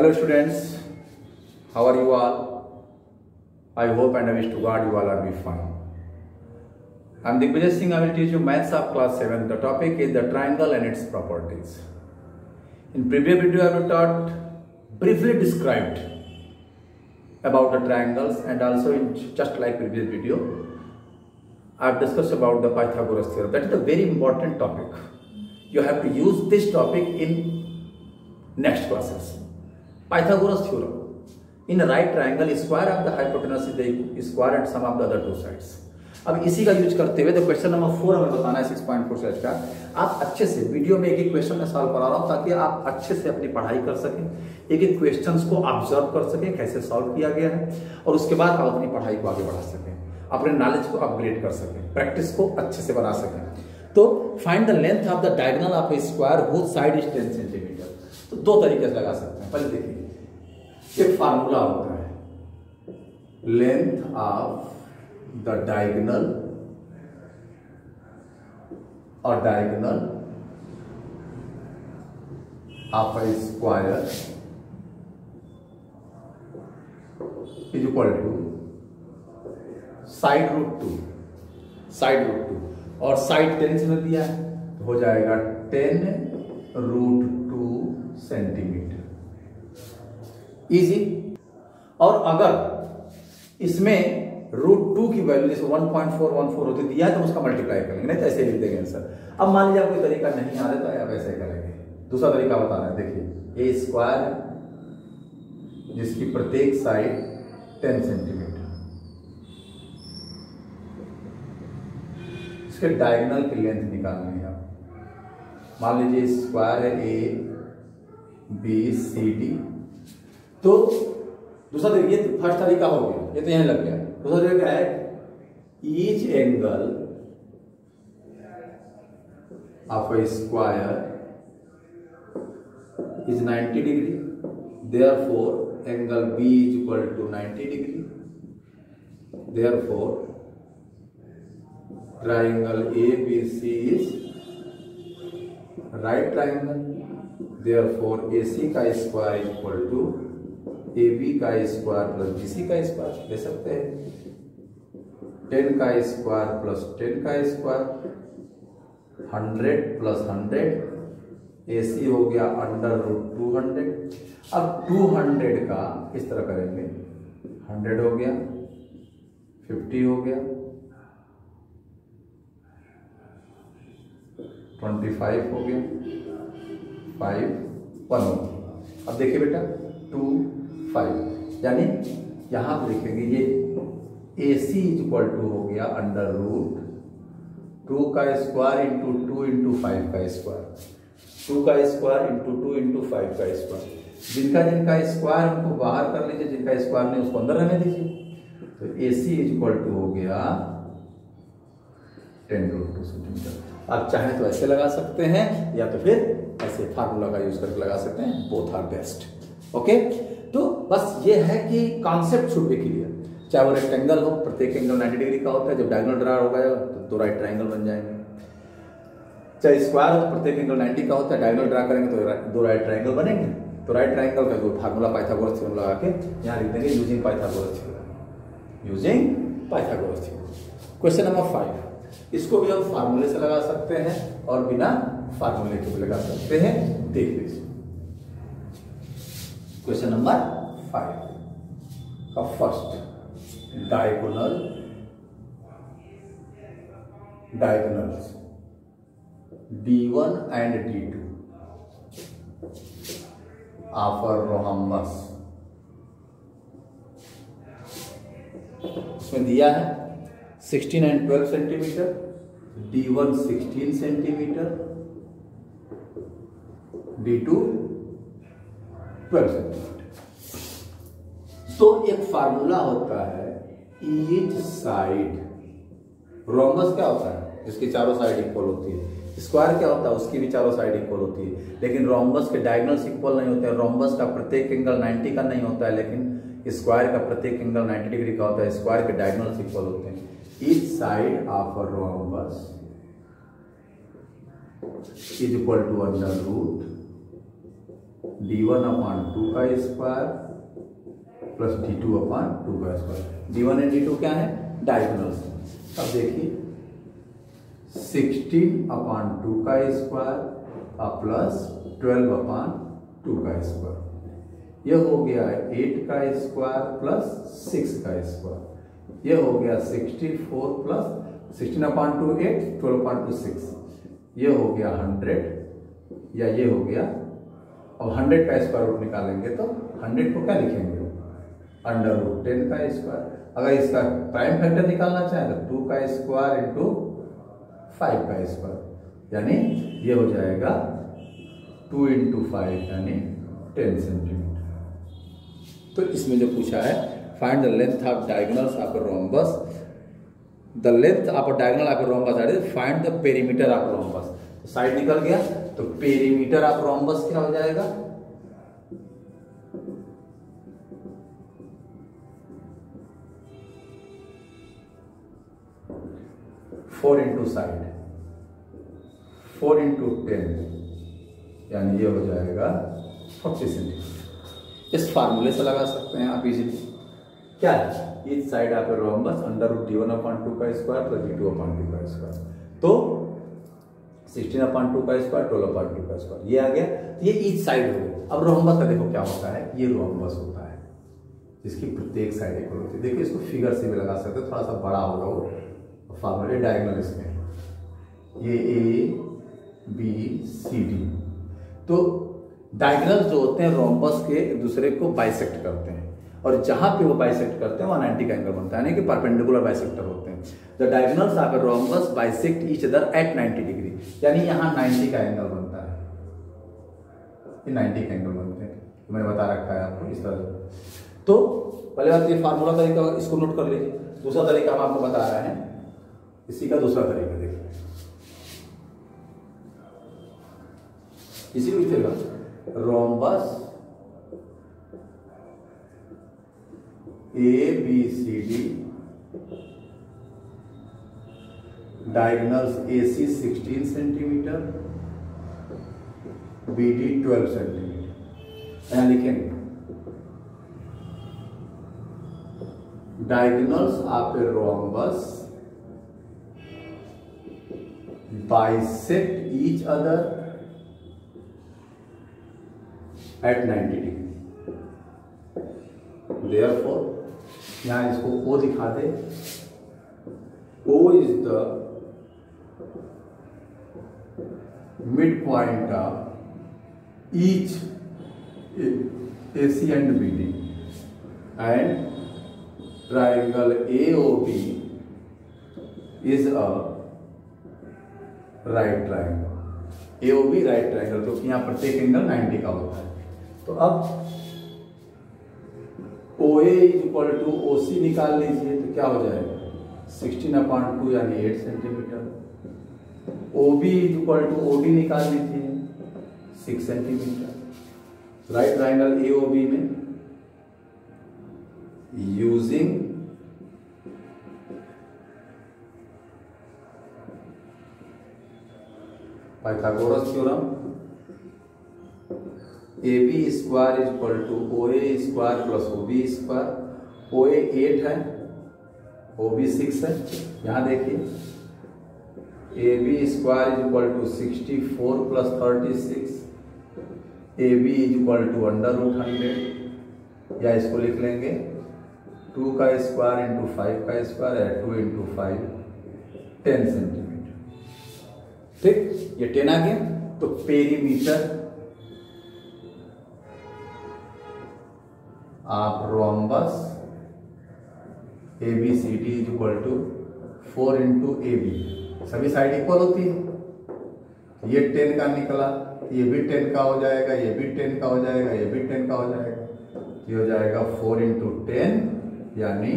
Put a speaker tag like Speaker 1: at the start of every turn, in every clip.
Speaker 1: Hello students, how are you all? I hope and I wish to God you all are be fine. I am Digvijay Singh. I will teach you maths of class 7. The topic is the triangle and its properties. In previous video I have taught briefly described about the triangles, and also in just like previous video I have discussed about the Pythagoras theorem. That is a very important topic. You have to use this topic in next classes. Pythagoras theorem. In a right triangle, square of the hypotenuse is the square and sum of the other two sides. अब इसी का use करते हुए तो question number 4 हमें बताना है 6.4 set का। आप अच्छे से वीडियो में एक एक क्वेश्चन में सॉल्व करा रहा हूं ताकि आप अच्छे से अपनी पढ़ाई कर सकें, एक एक क्वेश्चंस को ऑब्जर्व कर सकें कैसे सॉल्व किया गया है, और उसके बाद आप अपनी पढ़ाई को आगे बढ़ा सकें, अपने नॉलेज को अपग्रेड कर सकें, प्रैक्टिस को अच्छे से बना सकें। तो find the length of the diagonal of a square whose side is 10 centimetre. तो दो तरीके से लगा सकते हैं। पहले देखिए, एक फार्मूला होता है लेंथ ऑफ द डायगोनल और diagonal of a square is equal to side root two, और साइड 10 से दिया है तो हो जाएगा 10 रूट 2 सेंटीमीटर। इजी। और अगर इसमें रूट 2 की वैल्यू जैसे 1.414 होती दिया है तो उसका मल्टीप्लाई करेंगे, नहीं तो ऐसे लिख देंगे आंसर। अब मान लीजिए कोई तरीका नहीं आ रहा है तो आप ऐसे करेंगे। दूसरा तरीका बताना है, देखिए ए स्क्वायर है जिसकी प्रत्येक साइड 10 सेंटीमीटर, इसके डायगोनल की लेंथ निकालनी है। आप मान लीजिए स्क्वायर है ए बी सी डी, तो दूसरा तरीका, ये फर्स्ट तरीका हो गया, ये तो यहीं लग गया। दूसरा तरीका है each angle of a square is 90 degree, therefore angle B is equal to 90 degree, therefore triangle A B C is right triangle, therefore A C का square is equal to A B का square plus B C का square ले सकते हैं। 10 का square plus 10 का square, 100 plus 100, ए सी हो गया अंडर रूट 200। अब 200 का इस तरह करेंगे, 100 हो गया, 50 हो गया, 25 हो गया, 5 1 हो गया। अब देखिए बेटा 2 5, यानी यहां पर लिखेंगे ये A C is equal to हो गया अंडर रूट 2 का स्क्वायर इंटू 2 इंटू 5 का स्क्वायर, 2 का स्क्वायर इंटू 2 इंटू 5 का स्क्वायर। जिनका स्क्वायर उनको बाहर कर लीजिए, जिनका स्क्वायर नहीं उसको अंदर रहने दीजिए। तो A C is equal to हो गया 10 रूट 2 सेंटीमीटर। आप चाहें तो ऐसे लगा सकते हैं या तो फिर ऐसे फार्मूला का यूज करके लगा सकते हैं, बोथ आर बेस्ट। ओके, तो बस ये है कि कॉन्सेप्ट शुड बी क्लियर। चाहे वो रेक्टेंगल हो, प्रत्येक एंगल 90 डिग्री का होता है, जब डायगोनल ड्रा हो गया तो दो राइट ट्रायंगल बन जाएंगे। चाहे स्क्वायर हो, प्रत्येक एंगल 90 का होता है, डायगोनल ड्रा करेंगे तो दो राइट ट्रायंगल बनेंगे। तो राइट ट्रायंगल का जो फार्मूला पाइथागोरस थ्योरम लगा के यहाँ लिख देंगे using Pythagoras theorem, using Pythagoras theorem. Question number 5, इसको भी हम फार्मूले से लगा सकते हैं और बिना फार्मूले के भी लगा सकते हैं। देख लीजिए क्वेश्चन नंबर 5 का first diagonals D1 and D2 of a rhombus। इसमें दिया है 16 and 12 centimetre, D1 16 centimetre, D2 12 centimetre. तो एक फार्मूला होता है ईच साइड, रोम्बस क्या होता है जिसकी चारों साइड इक्वल होती है, स्क्वायर क्या होता है उसकी भी चारों साइड इक्वल होती है, लेकिन रोम्बस के डायगोनल्स इक्वल नहीं होते हैं। रोम्बस का प्रत्येक एंगल 90 का नहीं होता है, लेकिन स्क्वायर का प्रत्येक एंगल 90 डिग्री का होता है। स्क्वायर के डायगोनल्स इक्वल होते हैं। Each side of a rhombus is equal to under root d1 upon 2 का स्क्वायर प्लस d2 अपॉन 2 का स्क्वायर। d1 एंड d2 क्या है? डायगोनल्स। अब देखिए 16 अपॉन 2 का स्क्वायर प्लस 12 अपॉन 2 का स्क्वायर, यह हो गया 8 का स्क्वायर प्लस 6 का स्क्वायर, यह हो गया 64 प्लस 16 अपॉन 2 8, 12 अपॉन 2 6, यह हो गया 100 या ये हो गया। अब 100 का स्क्वायर रूट निकालेंगे तो 100 को क्या लिखेंगे? अंडर रूट 10 का स्क्वायर। अगर इसका प्राइम फैक्टर निकालना चाहें तो 2 का स्क्वायर इंटू 5 का स्क्वायर, यानी ये हो जाएगा 2 इंटू 5 यानी 10 सेंटीमीटर। तो इसमें जो पूछा है find the length of diagonals of a rhombus, the length of a diagonal of a rhombus that is find the perimeter of rhombus. तो साइड निकल गया तो पेरीमीटर ऑफ रोम्बस क्या हो जाएगा? फोर इंटू साइड 4 इंटू 10 यानी ये हो जाएगा 40 सेंटीमीटर। इस फार्मूले से लगा सकते हैं आप इजीली। क्या है? इस साइड आप rhombus under root d1 upon 2 का स्क्वायर प्लस d2 अपॉन 2 का स्क्वायर, तो 16 अपॉन 2 का स्क्वायर 12 अपॉन 2 का स्क्वायर, ये आ गया। तो ये ईच साइड हो गई। अब रोम्बस का देखो क्या होता है, ये रोम्बस होता है जिसकी प्रत्येक साइड इक्वल होती है। देखिए इसको फिगर से भी लगा सकते हैं, थोड़ा सा बड़ा होगा वो फार्मूले। डायगोनल इसमें ये A B C D, तो डायगोनल जो होते हैं रोम्बस के एक दूसरे को बाइसेक्ट करते हैं, और जहां पे वो बाइसेक्ट करते हैं वहां 90 का एंगल बनता है, यानी कि परपेंडिकुलर बाइसेक्टर होते हैं। The diagonals of a rhombus bisect each other at 90 degree, यानी यहां 90 का एंगल बनता है, ये 90 का एंगल बनते हैं। मैंने बता रखा है आपको इस तरह। तो पहले बात ये फार्मूला तरीका इसको नोट कर लीजिए। दूसरा तरीका हम आपको बता रहे हैं, इसी का दूसरा तरीका देखिए। इसी को लिखेगा rhombus ABCD, diagonals AC 16 centimetre, BD 12 centimetre. यहां लिखेंगे diagonals of a rhombus bisect each other at 90 degree. Therefore, यहाँ इसको O दिखा दे। O is the midpoint of each AC and BD, and triangle AOB is a right triangle. AOB right triangle, क्योंकि यहाँ प्रत्येक angle 90 का होता है। तो अब OA इक्वल टू OC निकाल लीजिए, तो क्या हो जाएगा 16 अपॉन 2 यानी 8 centimetre. OB equal to OD निकाल लीजिए 6 सेंटीमीटर। राइट ट्राइंगल AOB में using Pythagoras theorem, AB square is equal to OA square plus OB square. OA 8 है, OB 6 है। यहां देखिए AB square is equal to 64 plus 36, AB is equal to under root 100, या इसको लिख लेंगे 2 का स्क्वायर इंटू 5 का स्क्वायर है 2 इंटू 5 10 सेंटीमीटर। ठीक, ये 10 आ गया। तो perimeter of rhombus ABCD is equal to 4 into AB, सभी साइड इक्वल होती है। ये 10 का निकला, ये भी 10 का हो जाएगा, ये भी 10 का हो जाएगा, ये भी 10 का हो जाएगा, ये हो जाएगा 4 इंटू 10 यानी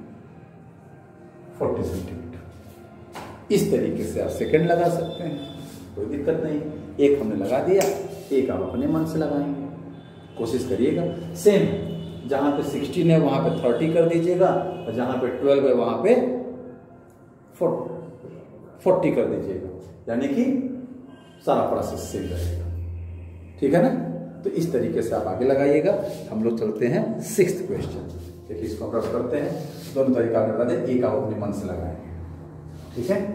Speaker 1: 40 सेंटीमीटर। इस तरीके से आप सेकंड लगा सकते हैं, कोई दिक्कत नहीं। एक हमने लगा दिया, एक आप अपने मन से लगाएंगे, कोशिश करिएगा। सेम जहां पे 16 है वहां पे 30 कर दीजिएगा, और जहां पे 12 है वहां पे 40 कर दीजिएगा, यानी कि सारा प्रोसेस सेम रहेगा। ठीक है ना? तो इस तरीके से आप आगे लगाइएगा। हम लोग चलते हैं 6th क्वेश्चन। देखिए इसको हम रफ करते हैं, दोनों तरीका बता दें, एक आप अपने मन से लगाएंगे, ठीक है।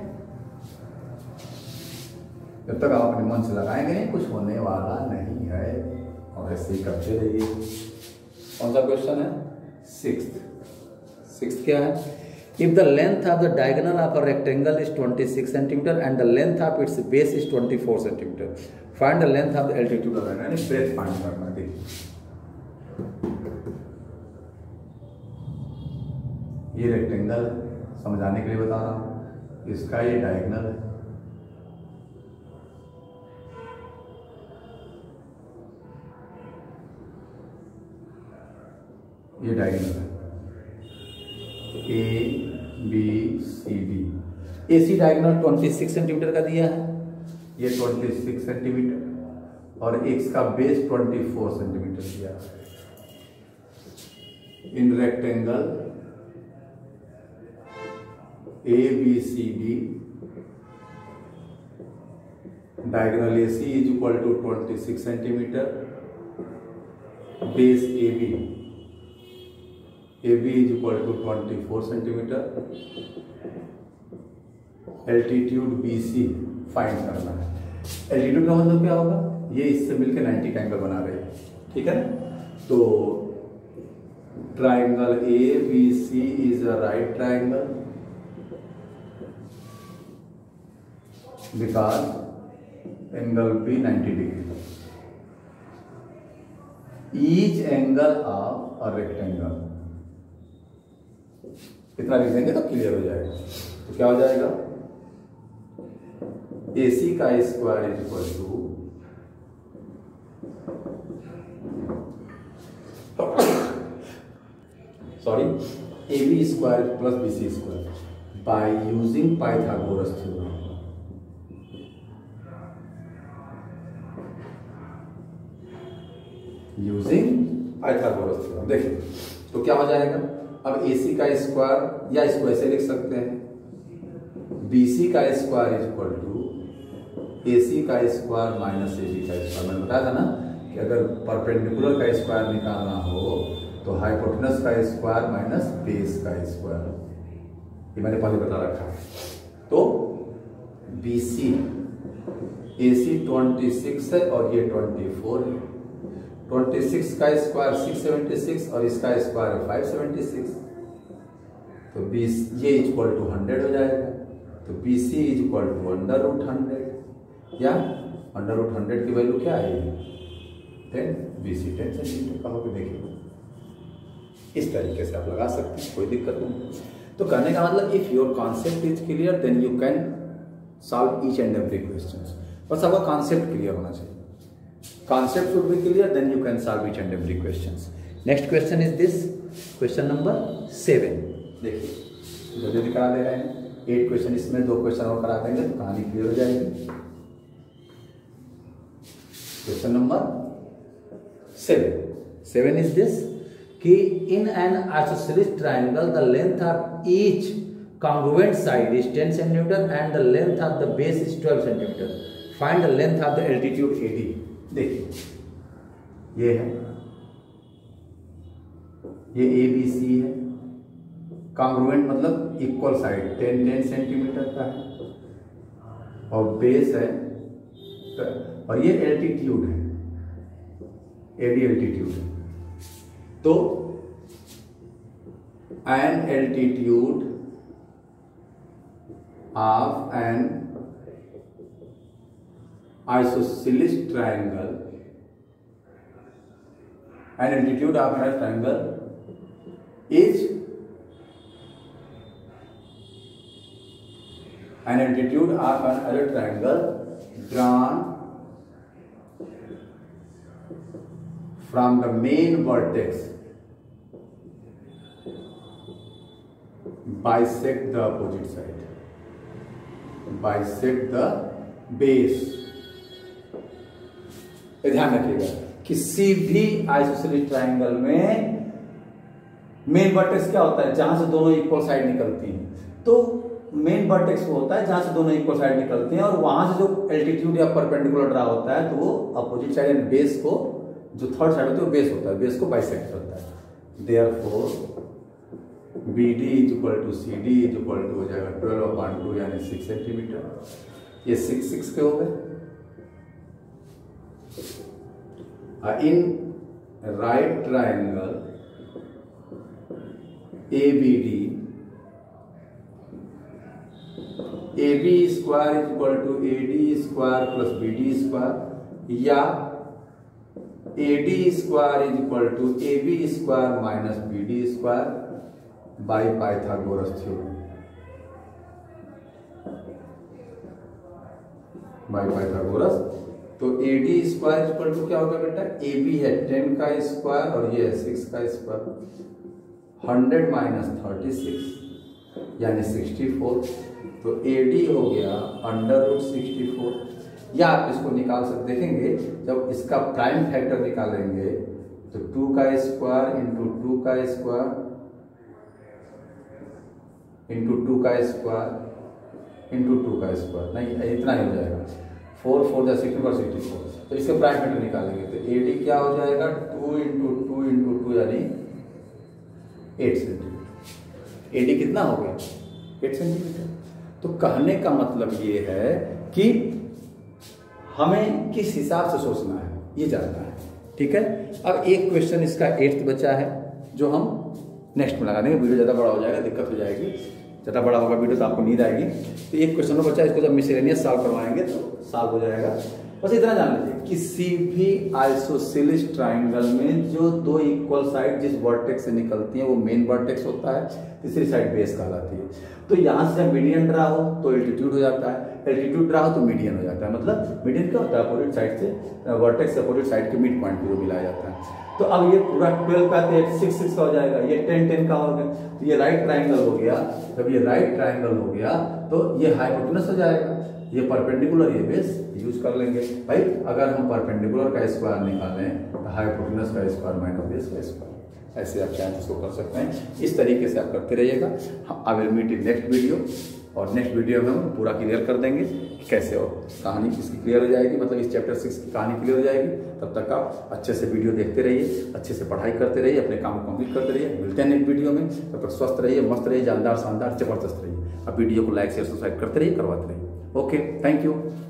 Speaker 1: जब तक आप अपने मन से लगाएंगे नहीं कुछ होने वाला नहीं है, और ऐसे ही करते रहिए। कौन सा क्वेश्चन है? 6th क्या है? If the length of the diagonal of a rectangle is 26 cm and the length of its base is 24 cm, find the length of the altitude of an breadth find करना। देखिए ये rectangle समझाने के लिए बता रहा हूं, इसका ये डायगोनल है, ये डायगोनल है ABCD। AC डायगोनल 26 सेंटीमीटर का दिया है, ये 26 सेंटीमीटर, और X का बेस 24 सेंटीमीटर दिया है। In rectangle ABCD diagonal AC is equal to 26 centimetre, base AB is equal to 24 centimetre, altitude BC find करना है। एल्टीट्यूड का मतलब क्या होगा? ये इससे मिलकर 90 का एंगल बना रहे हैं, ठीक है। तो triangle ABC is a right triangle because angle B 90 degree. Each angle of a rectangle, इतना लिख देंगे तो क्लियर हो जाएगा। तो क्या हो जाएगा? AC का square is equal to AB square plus BC square by using Pythagoras theorem. Using Pythagoras theorem. देखिए तो क्या हो जाएगा? अब AC का स्क्वायर, या इसको ऐसे लिख सकते हैं, BC का square is equal to AC का स्क्वायर माइनस AB का स्क्वायर। मैंने बताया था ना कि अगर परपेंडिकुलर का स्क्वायर निकालना हो तो हाइपोटेनस का स्क्वायर माइनस बेस का स्क्वायर, ये मैंने पहले बता रखा है। तो BC AC 26 है और ये 24 है, 26 का स्क्वायर 676 और इसका स्क्वायर है 576, तो 20 ये इक्वल टू 100 हो जाएगा। तो BC इज इक्वल टू √100, या √100 की वैल्यू क्या आएगी? 10, BC 10 सेंटीमीटर का होगा। देखिए इस तरीके से आप लगा सकते हैं, कोई दिक्कत नहीं। तो कहने का मतलब if your concept is clear then you can solve each and every question. बस आपका कॉन्सेप्ट क्लियर होना चाहिए। Concept should be clear, then you can solve each and every questions. Next question is this, question number 7. देखिए जल्दी करा दे रहे हैं, 8 question इसमें, 2 क्वेश्चन और करा देंगे तो कहानी क्लियर हो जाएगी। क्वेश्चन नंबर 7 is this कि in an isosceles triangle the length of each congruent side is 10 cm and the length of the base is 12 cm. Find the length of the altitude AD. देखिए ये है, ये ABC है, congruent मतलब equal side 10 centimetre का है, और base है, और ये एल्टीट्यूड है, AD एल्टीट्यूड है। तो an altitude of an isosceles triangle, an altitude of a triangle is an altitude of another triangle drawn from the main vertex bisect the opposite side, bisect the base। ध्यान रखिएगा किसी भी isosceles triangle में main vertex क्या होता है? जहां से दोनों इक्वल साइड निकलती हैं। तो मेन वर्टेक्स वो होता है जहां से दोनों इक्वल साइड निकलती हैं, और वहां से जो एल्टीट्यूड या परपेंडिकुलर ड्रा होता है तो वो अपोजिट साइड एंड बेस को जो थर्ड साइड होती है वो बेस होता है, बेस को बाइसेक्ट करता है। Therefore BD is equal to CD is equal to हो जाएगा 12/2 यानी 6 सेंटीमीटर। ये 6 के हो गए। In right triangle ABD AB square is equal to AD square plus BD square या AD square is equal to AB square minus BD square by Pythagoras theorem, by Pythagoras. तो AD square equal to क्या होगा बेटा, AB है 10 का square और ये है 6 का स्क्वायर, 100 माइनस 36 यानी 64। तो AD हो गया √64। या आप इसको निकाल सकते, देखेंगे जब इसका प्राइम फैक्टर निकालेंगे तो 2 का स्क्वायर इंटू 2 का स्क्वायर इंटू 2 का स्क्वायर इंटू 2 का स्क्वायर, नहीं इतना ही हो जाएगा, 4 4 जा 64। तो इसके प्राइम फैक्टर निकालेंगे तो AD क्या हो जाएगा 2 इंटू 2 इंटू 2 यानी 8 सेंटीमीटर। AD कितना हो गया 8 सेंटीमीटर। तो कहने का मतलब ये है कि हमें किस हिसाब से सोचना है ये जानना है, ठीक है। अब एक क्वेश्चन इसका 8th बचा है जो हम नेक्स्ट में लगा देंगे, वीडियो ज़्यादा बड़ा हो जाएगा, दिक्कत हो जाएगी, ज़्यादा बड़ा होगा वीडियो तो आपको नींद आएगी। तो एक क्वेश्चन बचा है, इसको जब मिसलेनियस सॉल्व करवाएंगे तो सॉल्व हो जाएगा। बस इतना जान लीजिए, किसी भी आइसोसेलेस ट्राइंगल में जो दो इक्वल साइड जिस वर्टेक्स से निकलती हैं वो मेन वर्टेक्स होता है, तीसरी साइड बेस कहलाती है। तो यहाँ से मीडियन ड्रा हो तो एल्टीट्यूड हो जाता है, एल्टीट्यूड ड्रा हो तो मीडियन हो जाता है। मतलब मीडियन क्या होता है, अपोजिट साइड से वर्टेक्स से अपोजिट साइड के मिड पॉइंट को मिलाया जाता है। तो अब ये पूरा 12 का 6 6 का हो जाएगा, ये 10 10 का हो गया, तो ये राइट ट्राइंगल हो गया। जब ये राइट ट्राइंगल हो गया तो ये हाइपोटेनस हो जाएगा, ये परपेंडिकुलर, ये बेस यूज कर लेंगे भाई। अगर हम परपेंडिकुलर का स्क्वायर निकालें तो हाइपोटेनस का स्क्वायर माइनस बेस का स्क्वायर, ऐसे आप चाहें इसको कर सकते हैं। इस तरीके से आप करते रहिएगा। I will meet in next video, और नेक्स्ट वीडियो में हम पूरा क्लियर कर देंगे कि कैसे और कहानी इसकी क्लियर हो जाएगी, मतलब इस चैप्टर 6 की कहानी क्लियर हो जाएगी। तब तक आप अच्छे से वीडियो देखते रहिए, अच्छे से पढ़ाई करते रहिए, अपने काम को कंप्लीट करते रहिए। मिलते हैं नेक्स्ट वीडियो में, तब तक स्वस्थ रहिए, मस्त रहिए, जानदार शानदार जबरदस्त रहिए। अब वीडियो को लाइक शेयर सब्सक्राइब करते रहिए, करवाते रहिए। Okay, thank you.